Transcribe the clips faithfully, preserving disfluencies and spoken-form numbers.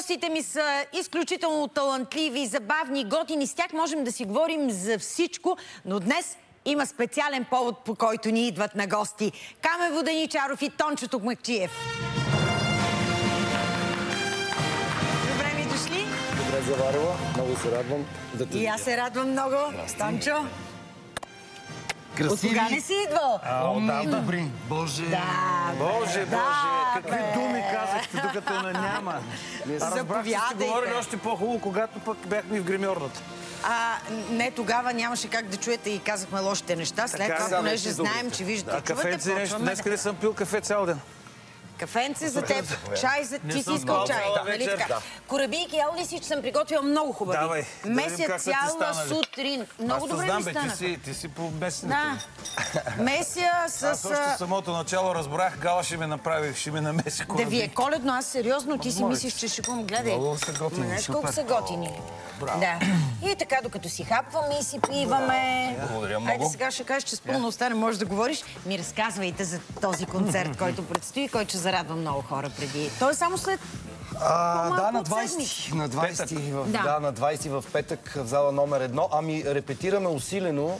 Гостите ми са изключително талантливи, забавни, готини. С тях можем да си говорим за всичко, но днес има специален повод, по който ни идват на гости. Камен Воденичаров и Тончо Токмакчиев. Добре ми дошли. Добре заварила. Много се радвам да те И аз се радвам много. Тончо. Красиви. От кога не си идвал? Умни, добри. Боже. Да, Боже, да, Боже, какви бе. думи казахте, докато на няма. А разбрах, че сте говорили още по-хубаво, когато пък бяхме в гримьорната. А, не, тогава нямаше как да чуете и казахме лошите неща. След Така, това, да, понеже вече знаем, добрите. че виждате, А чувате, кафенце нещо. почваме Днес къде съм пил кафе цял ден? Кафенце за теб, чай за... Ти си съм искал спал чай, цяла нали вечер. така? Да. Корабийки, ял ли си, че съм приготвила много хубави? Давай, да видим Меся как са ти цяла станали. сутрин. Много Аз добре знам, ми бе, стана. ти си, ти си по местните. Да. Меся с... Аз още в самото начало разбрах, Гала ще ме направи, ще ме намеси Да корабийки. ви е коледно, аз сериозно, ти си Моля. мислиш, че ще го гледай. Много са готини, Знаеш супер. колко са готини. Браво. Да. И така, докато си хапваме и си пиваме. Благодаря много. Хайде сега ще кажеш, че с пълна уста не можеш да говориш. Ми разказвайте за този концерт, който предстои, който ще зарадва много хора преди. Той е само след... А, да, на от двайсети. На двайсети, в, Да. да, на двайсети в петък в зала номер едно. Ами репетираме усилено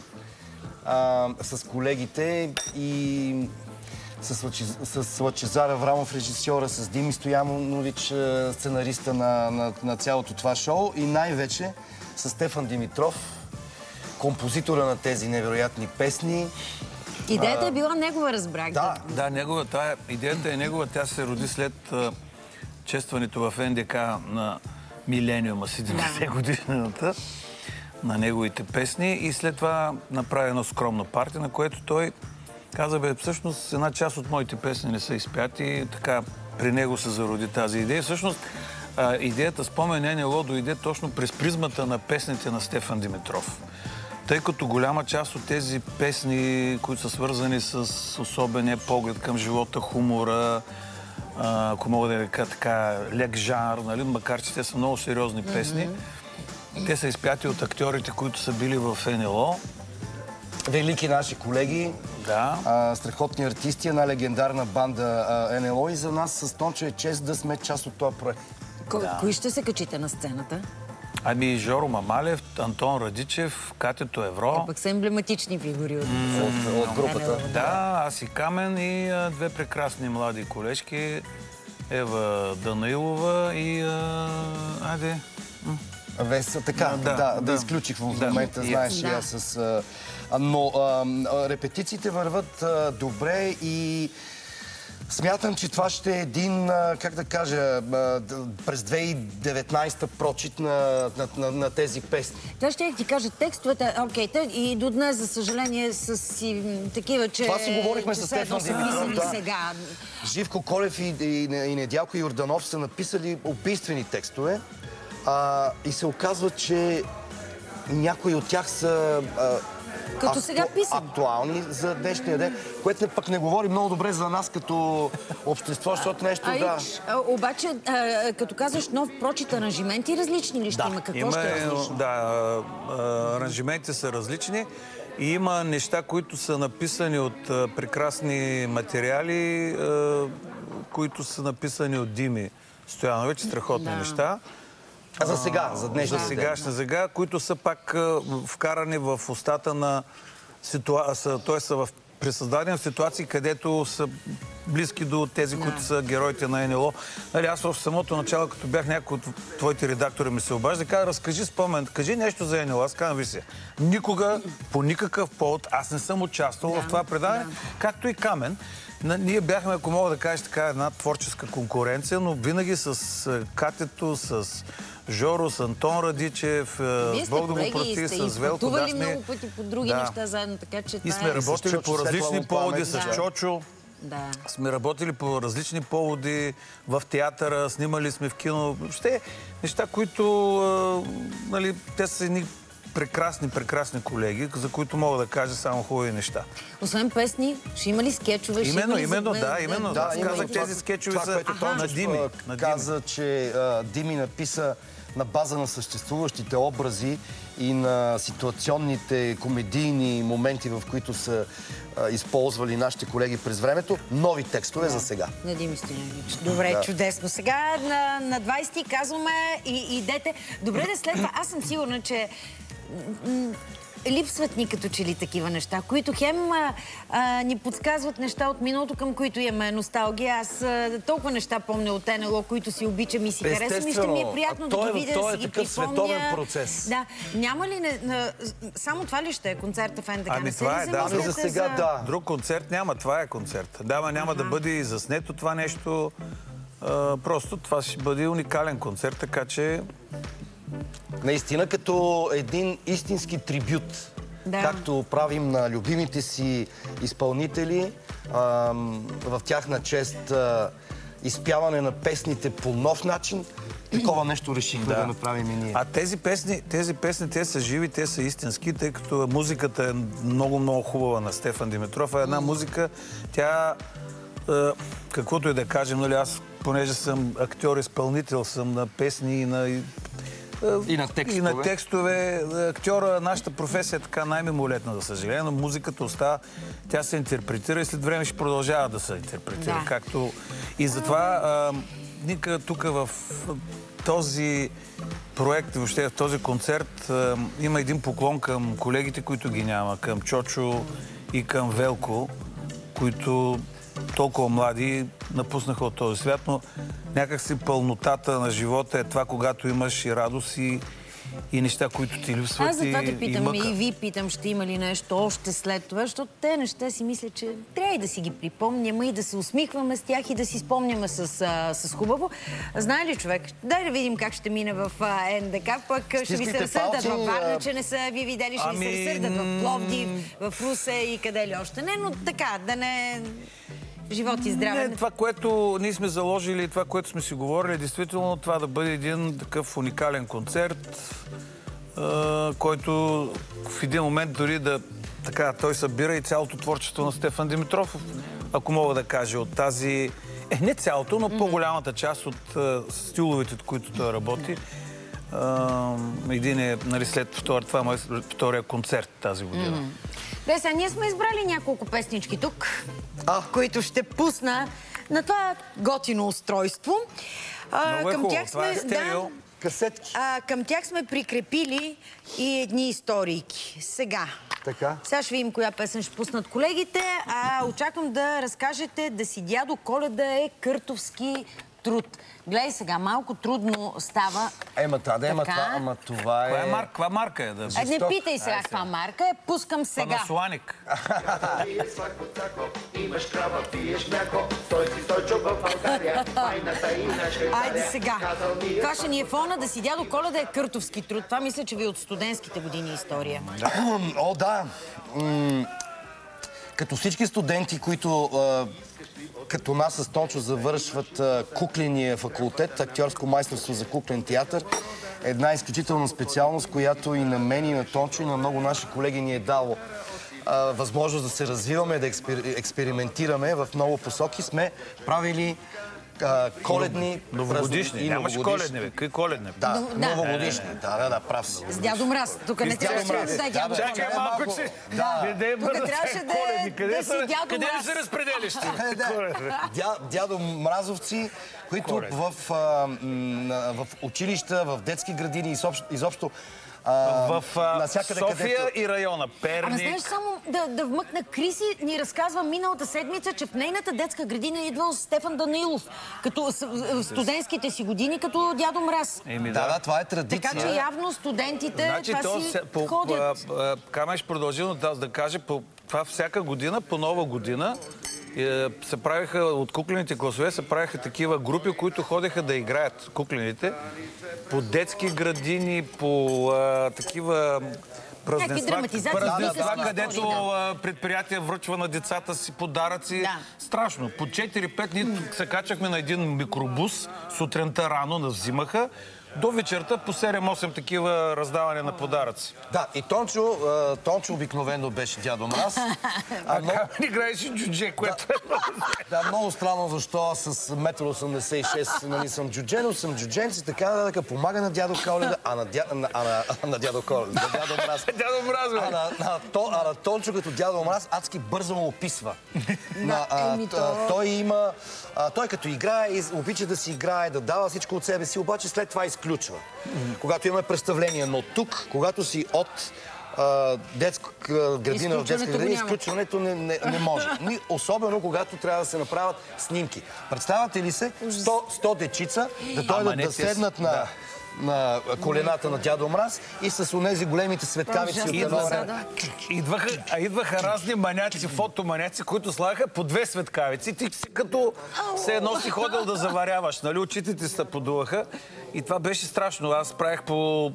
а, с колегите и с, Лъчи, с Лъчезар Аврамов, режисьора, с Дими Стоянович, сценариста на, на, на цялото това шоу и най-вече с Стефан Димитров, композитора на тези невероятни песни. Идеята е била негова, разбрах. Да, Да, негова, тая, идеята е негова. Тя се роди след а, честването в Ен Де Ка на милениума, седемдесет годишнината на неговите песни и след това направи едно скромно парти, на което той каза, бе, всъщност една част от моите песни не са изпяти, така при него се зароди тази идея. Всъщност а, идеята Спомен НЛО дойде точно през призмата на песните на Стефан Димитров. Тъй като голяма част от тези песни, които са свързани с особения поглед към живота, хумора, а, ако мога да кажа така, лек жанр, нали? Макар че те са много сериозни песни, mm-hmm. те са изпяти от актьорите, които са били в НЛО. велики наши колеги, Да. а, страхотни артисти, една легендарна банда а, НЛО и за нас с Тончо е чест да сме част от този проект. Ко- да. Кои ще се качите на сцената? Ами Жоро Мамалев, Антон Радичев, Катето Евро. Е, пък са емблематични фигури от, От, от групата. Да, аз и Камен и а, две прекрасни млади колежки. Ева Данаилова и... А, айде... Веса, така, да, Да, да, да, да. изключих в Да. момента, знаеш, Да. и аз с... А, но а, репетициите върват а, добре и смятам, че това ще е един, а, как да кажа, а, през две хиляди и деветнайсета прочит на, на, на, на тези песни. Това ще ти кажа, текстовете, окей, те и до днес, за съжаление, са си такива, че... Това си говорихме че с са Стефан са Димитров, писани да. сега. Живко Колев и, и, и Недялко Йорданов са написали убийствени текстове а, и се оказва, че някои от тях са а, Като сега писани. актуални за днешния ден, което пък не говори много добре за нас като общество, защото нещо А, да... ич, а, обаче, а, като казваш нов прочит, аранжименти различни ли ще Да. има? Какво Има, ще е различно? да, а, а, аранжиментите са различни и има неща, които са написани от а, прекрасни материали, а, които са написани от Дими Стоянович, страхотни Да. неща. А за сега, за днешния За ден. сегашна сега, които са пак а, вкарани в устата на ситуация, т.е. са в пресъздадени ситуации, където са близки до тези, Да. които са героите на НЛО. Нали, аз в самото начало, като бях някой от твоите редактори ми се обажда, каза, разкажи Спомен, кажи нещо за НЛО. Аз казвам, ви се, никога, по никакъв повод, аз не съм участвал Да. в това предаване, Да. както и Камен. На- Ние бяхме, ако мога да кажа така, една творческа конкуренция, но винаги с а, Катето, с Жоро, с Антон Радичев, а, Вие с сте Бог да го колеги и прости, сте с Велко. пътували Да, сме- много пъти по други Да. неща заедно, така че И това сме е... работили Чочо, по различни Светлана поводи, Пламен, с да. Чочо. Да. Сме работили по различни поводи в театъра, снимали сме в кино. Въобще неща, които, а, нали, те са едни прекрасни, прекрасни колеги, за които мога да кажа само хубави неща. Освен песни, ще има ли скетчове? ще Именно, има ли именно, за- да, именно. Да, Аз именно казах, това- тези скетчове това, са което на Тончо, Дими. а, На Дими. каза, че а, Дими написа на база на съществуващите образи и на ситуационните комедийни моменти, в които са а, използвали нашите колеги през времето. Нови текстове да. за сега. Надим Стоянович. Добре, да. Чудесно. Сега на, на двайсети казваме и идете. Добре да след това. Аз съм сигурна, че липсват ни като че ли такива неща, които хем а, а, ни подсказват неща от миналото, към които имаме носталгия. Аз а, толкова неща помня от НЛО, които си обичам и си харесвам и ще ми е приятно да ги видя, да си ги припомня. Световен процес. Да. Няма ли... Не, на, само това ли ще е концерта в НДК? Ами това е, да. За сега, за... да. Друг концерт няма, това е концерт. Да, ма няма ага. да бъде заснето това нещо. А, просто това ще бъде уникален концерт, така че... Наистина като един истински трибют. Да. Както правим на любимите си изпълнители, ам, в тяхна чест а, изпяване на песните по нов начин, такова нещо решихме да. да направим и ние. А тези песни, тези песни, те са живи, те са истински, тъй като музиката е много-много хубава на Стефан Димитров. А една музика, тя, а, каквото и да кажем, нали, аз, понеже съм актьор, изпълнител съм на песни и на... И на текстове. И на текстове. Актьора, нашата професия е така най-мимолетна, за съжаление, но музиката остава, тя се интерпретира и след време ще продължава да се интерпретира. Да. Както... И затова а, нека тук в този проект, въобще в този концерт, а, има един поклон към колегите, които ги няма, към Чочо и към Велко, които толкова млади напуснаха от този свят, но някакси пълнотата на живота е това, когато имаш и радост и, и неща, които ти липсват. Аз за това те и, питам и, и, и ви питам, ще има ли нещо още след това, защото те неща си мисля, че трябва и да си ги припомняме и да се усмихваме с тях и да си спомняме с, а, с хубаво. Знае ли човек? Дай да видим как ще мине в а, НДК, пък ще Стиските ви се разсърдат палци, във Варна, а... че не са ви видели, ще ами... ви се разсърдат в Пловдив, в Русе и къде ли още не, но така, да не... Живот и здраве. Не, това, което ние сме заложили, това, което сме си говорили, действително това да бъде един такъв уникален концерт, а, който в един момент дори да така, той събира и цялото творчество на Стефан Димитров, ако мога да кажа, от тази... Е, не цялото, но по-голямата част от а, стиловете, от които той работи. А, един е, нали, след втор, това е втория концерт тази година. Mm-hmm. Де, сега, ние сме избрали няколко песнички тук, а? които ще пусна на това готино устройство. А, Много е към хубаво. Тях това сме, е стерео. Да, Касетки. а, към тях сме прикрепили и едни историйки. Сега. Така. Сега ще видим коя песен ще пуснат колегите. А, очаквам да разкажете да си дядо Коледа е къртовски труд. Гледай сега, малко трудно става. Ема та, да, ема това, ама това е... Каква е марка, каква марка е? Да... Е, не питай сега каква марка е, пускам сега. Панасоник. Айде сега. Това ще ни е фона да си дядо Коледа е къртовски труд. Това мисля, че ви от студентските години история. О, да. Като всички студенти, които като нас с Тончо завършват кукления факултет, актьорско майсторство за куклен театър, една изключителна специалност, която и на мен, и на Тончо, и на много наши колеги ни е дало възможност да се развиваме, да експериментираме в много посоки. Сме правили коледни... Новогодишни. Нямаш коледни, бе. Какви коледни? Да, новогодишни. Да, да, да, прав си. С дядо Мраз. Тук не трябваше да дай дядо Мраз. Чакай малко си. Тук трябваше да си дядо Къде ли Мраз. се разпределиш ти? Дядо Мразовци, които в училища, в детски градини, изобщо в София и района Перник. Ама знаеш, само да, да вмъкна, Криси ни разказва миналата седмица, че в нейната детска градина идвал Стефан Данаилов, като студентските си години, като дядо Мраз. Еми, да, да, това е традиция. Така че явно студентите значи, това то, си по, ходят. Камеш продължил да, да каже, по, това всяка година, по нова година, се правиха от куклените класове, се правиха такива групи, които ходеха да играят куклените по детски градини, по а, такива празненства, празненства да, където да. предприятие връчва на децата си подаръци. Да. Страшно. По четири-пет дни се качахме на един микробус, сутринта рано нас взимаха, до вечерта по седем-осем такива раздаване на подаръци. Да, и Тончо, а, Тончо обикновено беше Дядо Мраз. А много... играеше джудже, което е... Да, много странно защо с метър осемдесет и шест нали, съм джудже, но съм джудженц и така нататък помага на дядо Коледа, а на, дя... на, а на, а на дядо Коледа, на дядо Мраз. Дядо Мраз, бе! А на, на, то, а на Тончо като дядо Мраз адски бързо му описва. На, а, а, той има... А, той като играе, обича да си играе, да дава всичко от себе си, обаче след това изключва. Когато имаме представление. Но тук, когато си от детска градина в детска градина, изключването не, не, не може. Особено когато трябва да се направят снимки. Представяте ли се сто дечица да дойдат да седнат на... Да. на колената на дядо Мраз и с онези големите светкавици от едно време. Идваха, а идваха разни маняци, фотоманяци, които слагаха по две светкавици. Ти си като се едно си ходил да заваряваш, нали? Очите ти се подуваха и това беше страшно. Аз правих по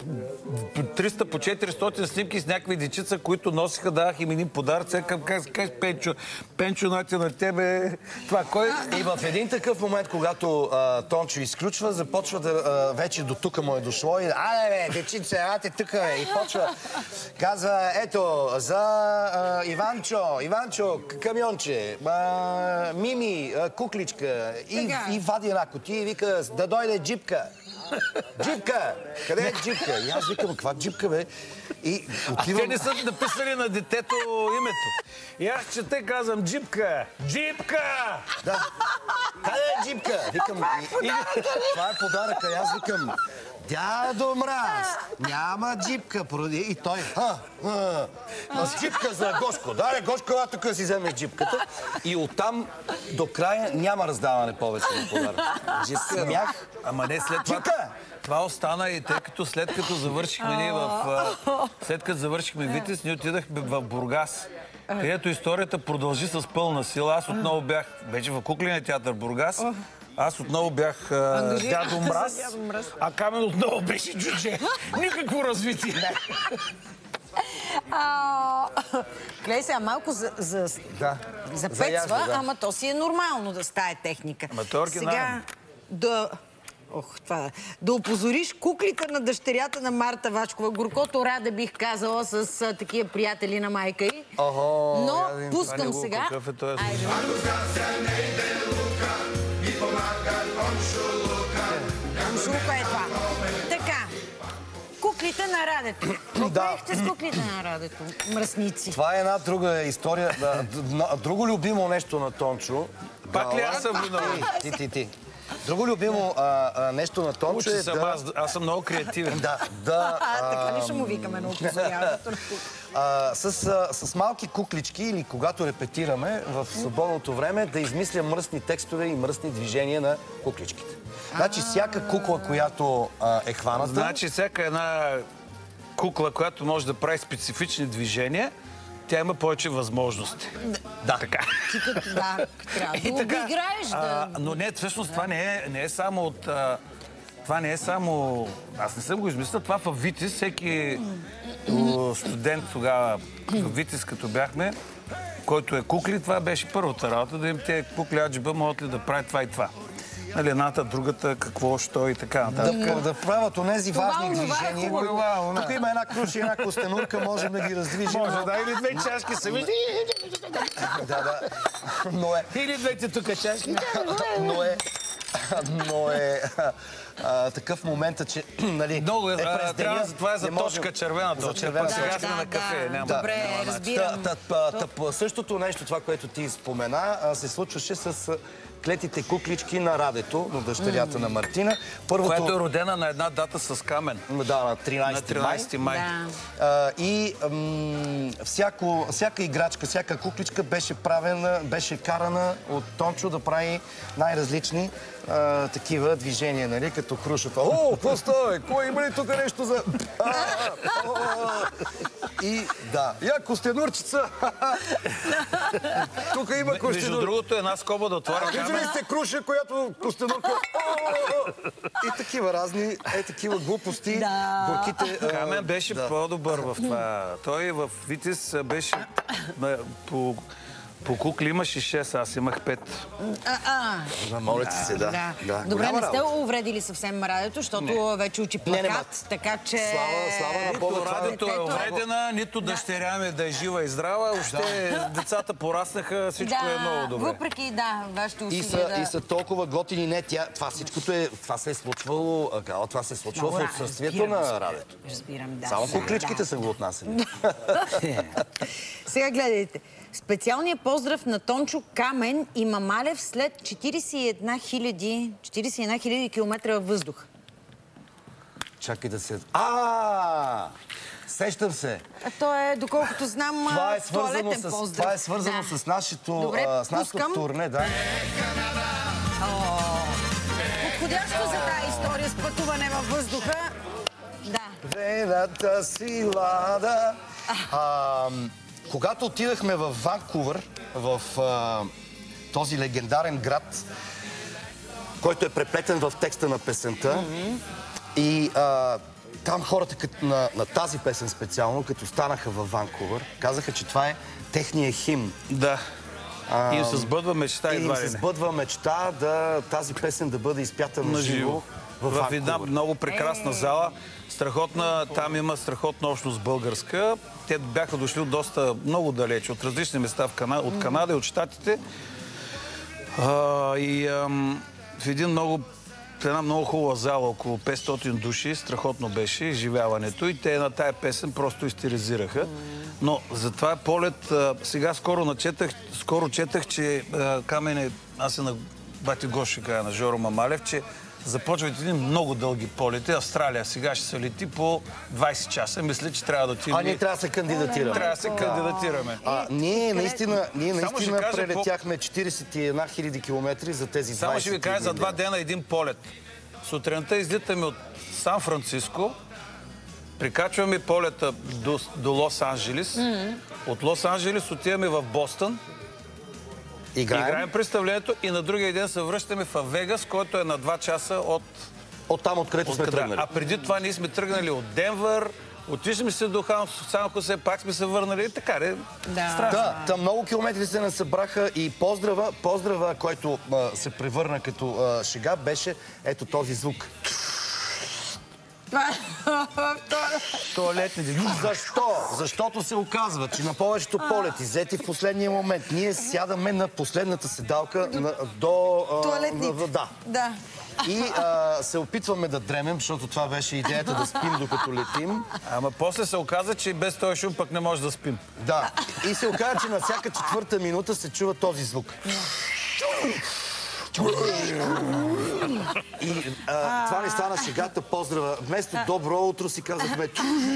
триста по четиристотин снимки с някакви дечица, които носиха, давах им един подаръци. Към казах, Пенчо, Пенчо, нати на тебе. Това кой? И в един такъв момент, когато а, Тончо изключва, започва да а, вече до тука му е дошло и аде бе, дечице, ате тука бе. И почва, казва, ето, за а, Иванчо, Иванчо, камионче, а, Мими, а, кукличка. И, и вади една кутия и вика, да дойде джипка. Джипка! Къде е джипка? И аз викам, каква джипка, бе? И отивам... А те не са написали на детето името. И аз чета казвам, джипка! Джипка! Да. Къде е джипка? Викам, и, и, това е подаръка. И аз викам, дядо Мраз, няма джипка. И той, ха, ха, с джипка за Гошко. Да, Гошко, а тук си вземе джипката. И оттам до края няма раздаване повече на подарък. Джипка, смях. Ама не след това. Това остана и тъй като след като завършихме ние в... След като завършихме Витис, ние отидахме в Бургас, където историята продължи с пълна сила. Аз отново бях, вече в Кукления театър Бургас, аз отново бях а, дядо Мраз, а Камен отново беше джудже. Никакво развитие. Гледай сега, малко за, за, да. запецва, за да. Ама то си е нормално да стае техника. Ама то е сега да... Ох, това... Да опозориш куклите на дъщерята на Марта Вачкова. Горкото Раде бих казала с а, такива приятели на майка й. Охо, но ядин, пускам сега. Айде. Оншулка е това. Така. Куклите на Радето. Какво правихте с куклите на Радето? Мръсници. Това е една друга история. Да, друго любимо нещо на Тончо. Пак ли аз съм виновен? Ти, ти, ти. Друго любимо а, а, нещо на Тончо е съм, да... Аз, аз съм много креативен. Да, да... А, така ли ще му викаме на опозоряването? С, а, с малки куклички или когато репетираме в свободното време да измисля мръсни текстове и мръсни движения на кукличките. Значи всяка кукла, която а, е хваната... Значи всяка една кукла, която може да прави специфични движения, тя има повече възможности. Да. Така. Ти като да, трябва да обиграеш. Да... Но не, всъщност това не е, не е само от... А, това не е само... Аз не съм го измислил. Това в Витис, всеки студент тогава в Витис, като бяхме, който е кукли, това беше първата работа, да им те кукли аджиба могат ли да правят това и това. Нали, едната, другата, какво, що и така. Да, да правят онези важни движения. Тук има една круша и една костенурка, можем да ги раздвижим. Може, да, или две чашки са вижди. Да, да. Но е... Или двете тук чашки. Но е... Но е... А, такъв момент, че нали, много, е през деня. Това е за точка, червена точка. Червена сега точка. сме на кафе. Да, няма. добре, да, разбирам. Та, та, та, та, същото нещо, това, което ти спомена, се случваше с клетите куклички на Радето, на дъщерята mm. на Мартина. Първото... Която е родена на една дата с Камен. Да, на тринайсети май. Да. А, и ам, всяко, всяка играчка, всяка кукличка беше правена, беше карана от Тончо да прави най-различни а, такива движения, нали, като крушата. О, какво става? Кой има ли тук нещо за... И да, я костенурчица. Тук има костенур. Между другото, една скоба да отворя. Вижда ли сте круша, която костенурка... И такива разни, е такива глупости. Горките... Камен беше по-добър в това. Той в Витис беше по По кукли имаш и шест, аз имах пет. А, а. Моля ти се, да. Да. да. Добре, Голяма не сте работа. увредили съвсем радиото, защото Не. вече учи Не, не, плакат, мат. така че... Слава, слава на Бога. Нито това е- радиото е детето е- увредена, нито дъщеря ми да е жива и здрава. Въобще децата пораснаха, всичко да, е много добре. въпреки, да, вашите И усилия са, да... и са толкова готини. Не, тя, това всичкото е, това се е случвало, а, Гала, това се е случвало в Много, отсъствието разбирам, на разбирам, радиото. Разбирам, да. Само да, кукличките да. са го отнасяли. Сега гледайте. Специалният поздрав на Тончо Камен и Мамалев след четиридесет и една хиляди километра във въздух. Чакай да се... А! Сещам се. А то е, доколкото знам, Това е свързано, туалетен с, поздрав. това е свързано Да. с нашето, Добре, а, с нашето пускам. турне, да. Подходящо за тази история с пътуване във въздуха. Да. Вената си лада. А, когато отидахме в Ванкувър, в а, този легендарен град, който е преплетен в текста на песента, и а, там хората като, на, на тази песен специално, като станаха във Ванкувър, казаха, че това е техния химн. Да. И им се сбъдва мечта И им едва се ли не. сбъдва мечта да тази песен да бъде изпята на живо в В една Ванкувър. много прекрасна зала. Страхотна, там има страхотна общност българска. Те бяха дошли от доста, много далеч, от различни места в Кана... от Канада и от Щатите. А, и ам, в един много, в една много хубава зала, около петстотин души, страхотно беше изживяването и те на тая песен просто истеризираха. Но за това полет, а, сега скоро начетах, скоро четах, че а, Камен е, аз е на бати Гоши, кажа на Жоро Мамалев, че започват едни много дълги полети. Австралия сега ще се лети по двайсет часа. Мисля, че трябва да отидем. А ние трябва да се кандидатираме. Трябва да се кандидатираме. А, ние наистина, ние Само наистина ще кажа прелетяхме четиридесет и една хиляди километри за тези двайсет. Само ще ви кажа за два дена един полет. Сутринта излитаме от Сан-Франциско, прикачваме полета до, до Лос-Анджелис. Mm-hmm. От Лос-Анджелис отиваме в Бостън. Играем. Играем представлението и на другия ден се връщаме в Вегас, който е на два часа от... От там, откъдето сме къде. тръгнали. А преди това ние сме тръгнали от Денвър, отишли се до Сан Хосе, пак сме се върнали и така. Де, Да. страшно. Да, там много километри се насъбраха и поздрава, поздрава, който а, се превърна като а, шега, беше ето този звук. Туалетни. Защо? Защото се оказва, че на повечето полети, взети в последния момент, ние сядаме на последната седалка на, до... а, Туалетните. на- да. Да. И а, се опитваме да дремем, защото това беше идеята да спим докато летим. Ама после се оказа, че без този шум пък не може да спим. Да. И се оказа, че на всяка четвърта минута се чува този звук. И а, това ни стана шегата, поздрава. Вместо добро утро си казахме...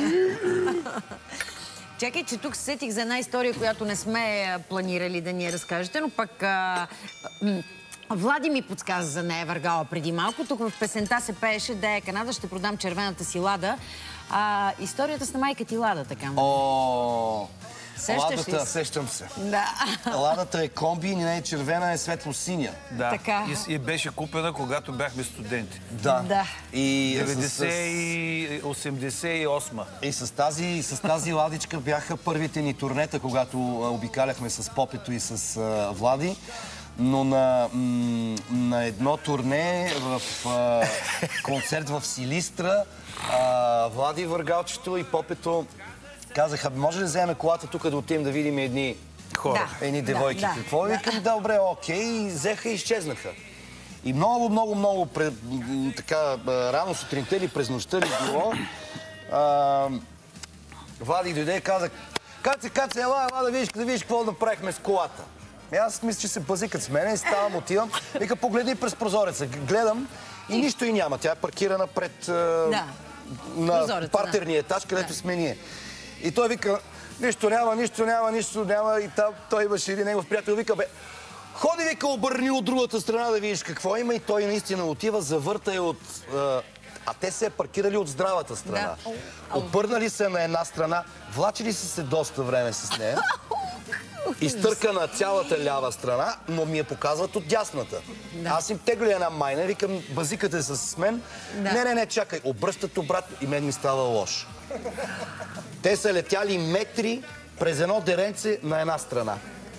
Чакай, че тук се сетих за една история, която не сме а, планирали да ни я разкажете, но пък а, м, Влади ми подсказа за нея Въргала преди малко. Тук в песента се пееше "Да е Канада, ще продам червената си лада". А, историята с на майка ти Лада, така му. О, Сещаш ли ладата, се? сещам се. Да. Ладата е комби, не е червена, е светло-синя. Да. Така. И, и беше купена, когато бяхме студенти. Да. Да. И, с, деветдесет и осемдесет и осма. и с, тази, с тази ладичка бяха първите ни турнета, когато а, обикаляхме с Попето и с а, Влади. Но на, м, на едно турне в а, концерт в Силистра, а, Влади Въргалчето и Попето казаха: може ли да вземем колата тук да отидем да видим едни Хора. Да. едни девойки? да, Какво? да. Викам, да, добре, окей. И взеха и изчезнаха. И много, много, много пред, м, така, а, рано сутринта или през нощта ли било, а, Влади дойде и каза: Каце, Каце, ела, ела да видиш, да видиш какво направихме с колата. И аз мисля, че се базикат с мене, ставам, отивам. Вика, погледни през прозореца. Гледам и нищо и няма. Тя е паркирана пред а, Да. на Прозореца, партерния етаж, където Да. сме ние. И той вика: нищо няма, нищо няма, нищо няма. И там той имаше един негов приятел, вика: бе, ходи, вика, обърни от другата страна да видиш какво има. И той наистина отива, завърта я от... а, а те се е паркирали от здравата страна. Да. Обърнали се на една страна, влачили са се доста време с нея. Изтърка на цялата лява страна, но ми я показват от дясната. Да. Аз им тегля една майна, викам: базикате с мен. Да. Не, не, не, чакай. Обръщат обратно и мен ми става лошо. Те са летяли метри през едно деренце на една страна.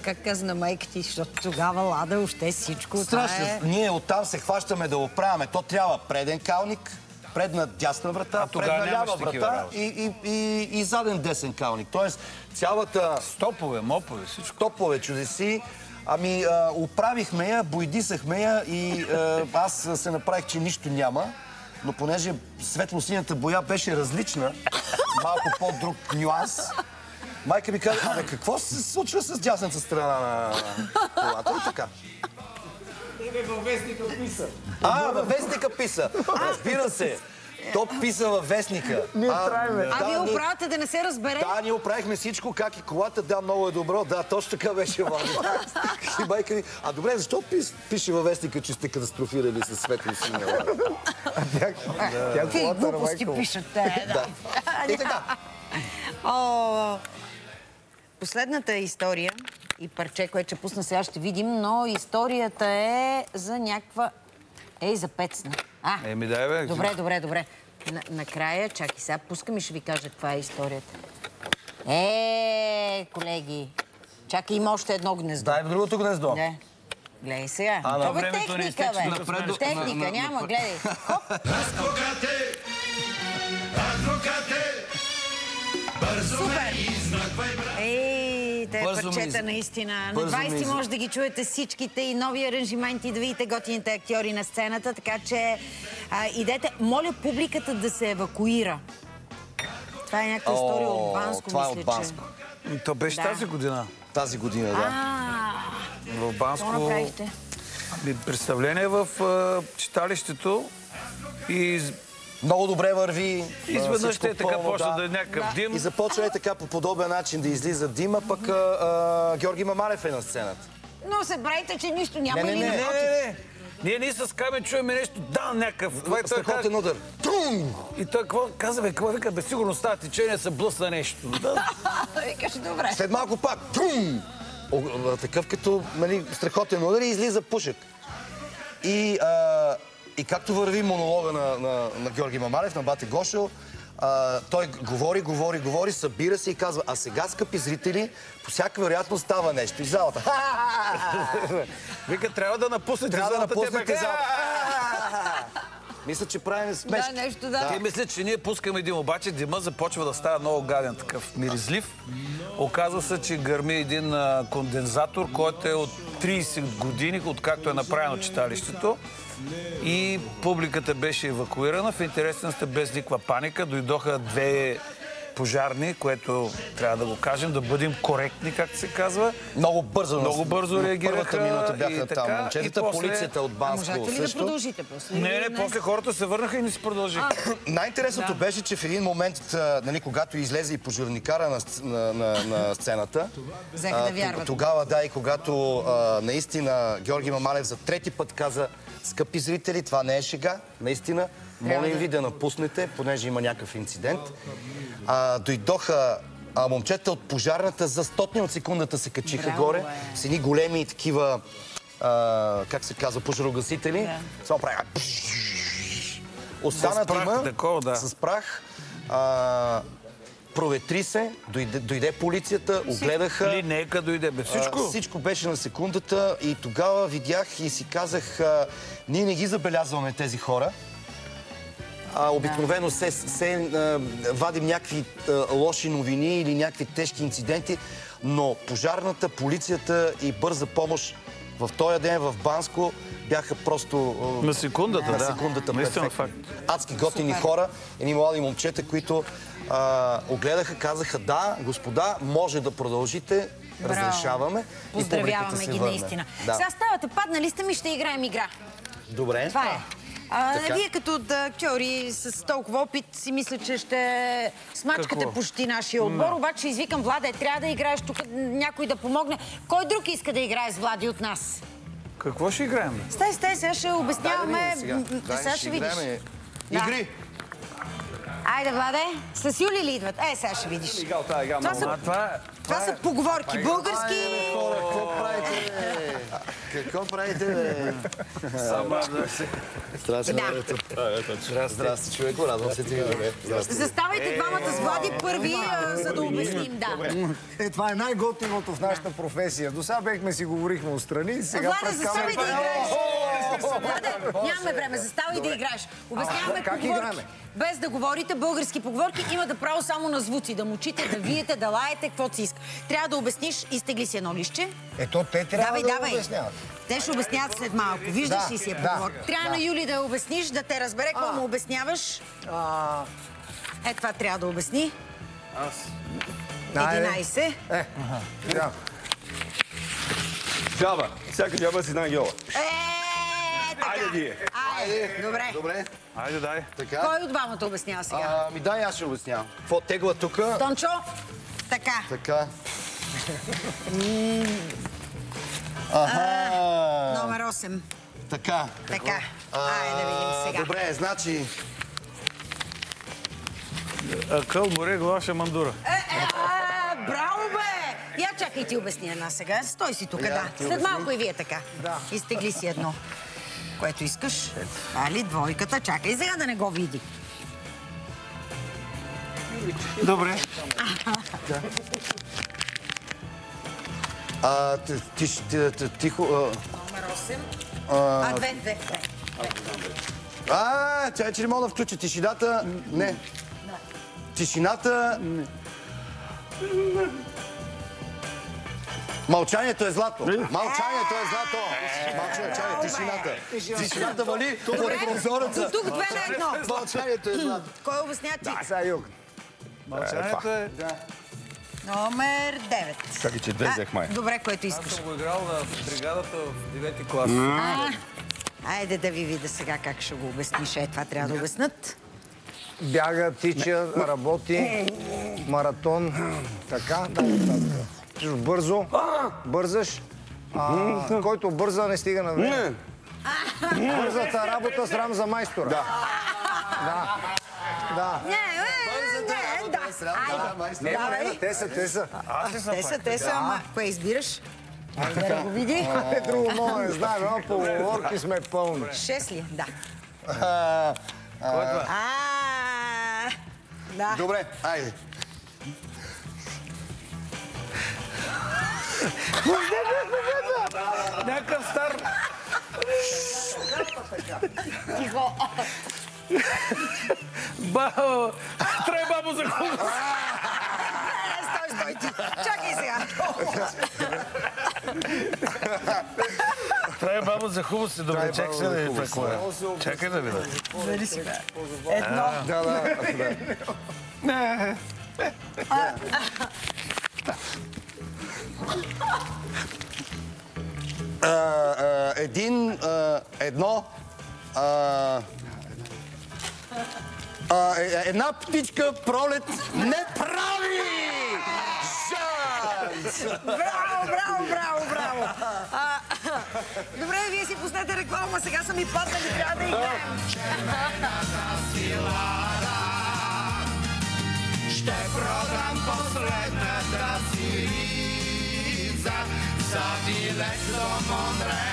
как каза на майка ти, защото тогава Лада още всичко. Страшно. Е... Ние оттам се хващаме да оправяме. То трябва преден калник, предна дясна врата, предна лява врата и, и, и, и заден десен калник. Тоест цялата... Стопове, мопове, всичко. Топове чудеси. Ами, а, оправихме я, бойдисахме я и а, аз се направих, че нищо няма. Но понеже светло-синята боя беше различна, малко по-друг нюанс, майка ми каза, абе, какво се случва с дясната страна на колата? И така. Във вестника писа. А, във вестника писа. Разбира се. То писа във вестника. Ние правиме. А вие оправяте да не се разбере? Да, ние оправихме всичко, как и колата, да, много е добро. Да, точно така беше, Владо. И майка ми, а добре, защо пис, пише във вестника, че сте катастрофирали със светло-синя? Какви глупости пишат те, да. И така. О, последната история и парче, което ще пусна сега, ще видим, но историята е за някаква... Ей, за пецна. А, Еми, дай, бе. добре, добре, добре. На, накрая, чакай сега, пускам и ще ви кажа каква е историята. Е, колеги, чакай, има още едно гнездо. Дай в другото гнездо. Не. Гледай сега. А, на Това е времето ни техника, изтече, бе. напред- Техника, на- на- няма, гледай. Хоп. Адвокате! Адвокате! Бързо ме измъквай, брат! Ей, те Бързо ми парчета из- наистина. На бързо ми двайсети из- може да ги чуете всичките и нови аранжименти, да видите готините актьори на сцената, така че а, идете. Моля публиката да се евакуира. Това е някаква история от Банско, това е мисля, от Банско. че... То беше Да. тази година. Тази година, да. А, В какво Банско направихте? ами, представление в а, читалището и Много добре върви. изведнъж всичко те така пълно, почна да е някакъв дим. И започва е така по подобен начин да излиза дима, пък а, а, Георги Мамалев е на сцената. Но се правите, че нищо няма Не, не, или не, Не, напротив? не, не. Ние ние с Каме чуваме нещо, да, някакъв. Това е той Страхотен удар. Трум! И той какво каза, бе, какво вика, бе, сигурно става течение, се блъсна нещо. Да. Викаш, добре. След малко пак. Трум! О, такъв като нали, страхотен удар и излиза пушек. И, а, и както върви монолога на, на, на Георги Мамалев, на Бате Гошо, а, той говори, говори, говори, събира се и казва, а сега, скъпи зрители, по всяка вероятност става нещо. И залата. Вика, трябва да напуснете Трябва да залата. напуснете те бяха, залата. Мисля, че правим смешки. Да, нещо да. Те мислят, че ние пускаме дим, обаче дима започва да става много гаден, такъв миризлив. Оказва се, че гърми един а, кондензатор, който е от трийсет години, откакто е направено читалището. И публиката беше евакуирана. В интересен сте без никаква паника. Дойдоха две пожарни, което трябва да го кажем, да бъдем коректни, както се казва. Много бързо. Много бързо реагираха. Първата минута бяха и там така, момчетата, и после- полицията от А Банско можете ли да също. продължите после? Не, Или не, после хората се върнаха и не си продължиха. Най-интересното беше, че в един момент, а, нали, когато излезе и пожарникара на, сц- на, на, на сцената, Взеха а, да вярват. тогава, да, и когато а, наистина Георги Мамалев за трети път каза, скъпи зрители, това не е шега, наистина, молим да. ви да напуснете, понеже има някакъв инцидент. А, дойдоха а, момчета от пожарната, за стотни от секундата се качиха Браво, горе, бе. с едни големи такива, а, как се казва, пожарогасители. Да. Само правиха. Остана С прах, дима, такова, да. с прах. А, проветри се, дойде, дойде полицията, огледаха. Линейка дойде, бе, всичко. А, всичко беше на секундата и тогава видях и си казах, а, ние не ги забелязваме тези хора. А, обикновено се, се а, вадим някакви а, лоши новини или някакви тежки инциденти, но пожарната, полицията и бърза помощ в този ден в Банско бяха просто а, На секундата, на да. секундата Наистина перфектни. факт. Адски готини хора, едни млади момчета, които а, огледаха, казаха, да, господа, може да продължите, Браво. разрешаваме. И публиката Поздравяваме се ги върна. наистина. Да. Сега ставате, паднали сте ми, ще играем игра. Добре. Това е. А, Така. вие като да, актьори с толкова опит си мисля, че ще смачкате Какво? почти нашия отбор, обаче извикам Владе, трябва да играеш тук, някой да помогне. Кой друг иска да играе с Влади от нас? Какво ще играем, бе? Стай, стай, сега ще обясняваме. Сега, М, Дай, Сега ще видиш. играем Да. игри. Айде, Владе, с Юли ли идват? Е, сега ще видиш. Това са, А, това, това са поговорки. Български. Хора, какво правите? бе? Какво правите, бе? Здрасти, Марето. Здрасти, човеко. Радвам се ти ви добре. Заставайте двамата с Влади първи, а, за да обясним, да. Е, това е най-готиното в нашата професия. До сега бехме си говорихме отстрани, сега Владе, пред заставай да камерата... играеш. Владе, нямаме време, заставай да играеш. Обясняваме как поговорки. играме? Без да говорите български поговорки, имате право само на звуци. Да мучите, да виете, да лаете, каквото си иска. Трябва да обясниш, изтегли си едно лище. Ето, те трябва Давай, да го давай. обясняват. Те ще обясняват след малко. Виждаш Да, ли си я да, поговорка? Трябва да. на Юли да я обясниш, да те разбере какво му обясняваш. А, Е, това трябва да обясни. Айде. единайсет. Е, да. Жаба. Всяка жаба си една гьола. Е, така. Айде вие. Айде, добре. Добре, Айде, дай. така. Кой от двамата обяснява сега? Ами дай, аз ще обяснявам. Какво тегла тука? Тончо? Така. Така. Аха. Номер осем. Така. Така. Айде да видим сега. Добре, значи... Къл, море, глава, мандура. Е, е, а, браво, бе! Я чакай ти обясни една сега. Стой си тук, Я да. ти След обясни. малко и вие така. Да. Изтегли си едно. Което искаш. Али, двойката. Чакай сега да не го види. Добре. А, ти- ти- ти- ти- тихо... а, Номер осем. А, две, две, две. А, тя че не мога да включа тишината. Не. Тишината... Мълчанието е злато. Мълчанието е злато. Мълчание, тишината. Тишината вали по прозореца. До тук две на едно. Мълчанието е злато. Кой обясня ти? Сега Юг. Мълчанието е... Номер девет. Чакай, че две взех май. Добре, което Аз искаш. съм го играл на бригадата в девети клас. А, айде да ви видя сега как ще го обясниш. Е, това трябва да обяснат. Бяга, тича, работи, маратон. Така, да, нататък. Тиш бързо, бързаш. А, който бърза, не стига на време. Бързата работа срам за майстора. Да. Да. Да. Не, не, не, да. Айде. Давай. Те са, те са. Те са, те са, ама кое избираш? Айде да го види. Е, друго мога не знаем, но по поговорки сме пълни. Шест ли? Да. А, А, да. Добре, айде. Някакъв стар... Тихо. Бао! Трай бабо за хубаво! Е, Стой, стой ти. Чакай сега. Трай бабо за хубаво си. Добре, чакай се да ви прекоя. Чакай да видя. Вали си, бе. Едно. Да, да. А, а, един, а, едно, а, а, е- една птичка пролет не прави шанс! Браво, браво, браво, браво. А, добре, вие си пуснете реклама, сега са ми паднали, трябва да играем. Ще продам последната си риза за билет до Монреал.